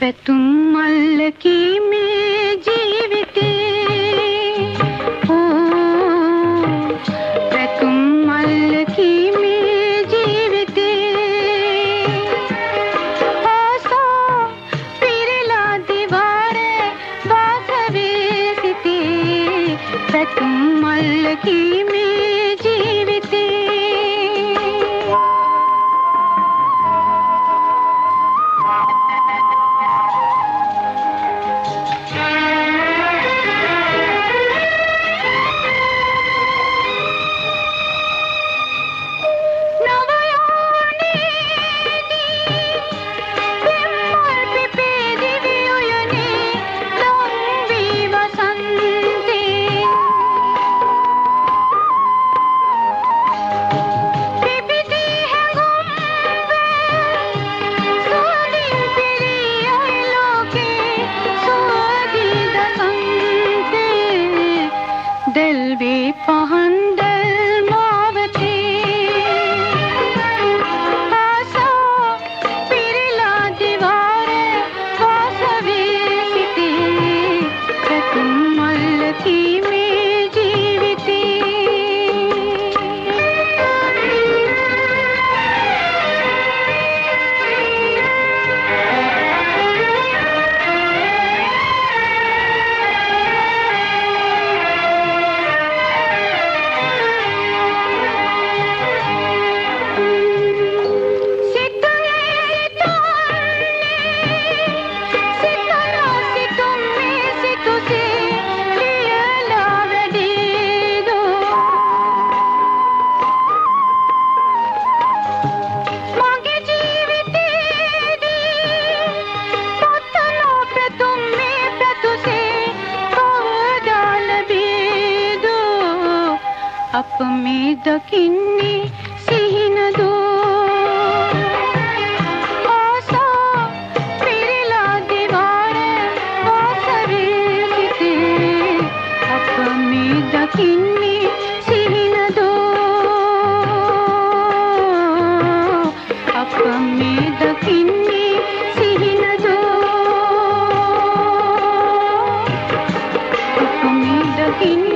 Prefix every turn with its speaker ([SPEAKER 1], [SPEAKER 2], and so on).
[SPEAKER 1] පැතුම් මල්ලකී මේ ජීවිතේ පැතුම් මල්ලකී මේ ජීවිතේ ආසා පිරලා දිවාරේ වාසවේ සිටේ පැතුම් මල්ලකී මේ ජීවිතේ दिलवे पहन दिल मावते आसा पिरला दीवारे वासवे सिते पैतुम मल्लकी में जीविते අප මේ දකින්නේ සිහින දෝ ආසා පිරලා දිවාරේ වාසවේ සිටේ අප මේ දකින්නේ සිහින දෝ අප මේ දකින්නේ සිහින දෝ අප මේ දකින්නේ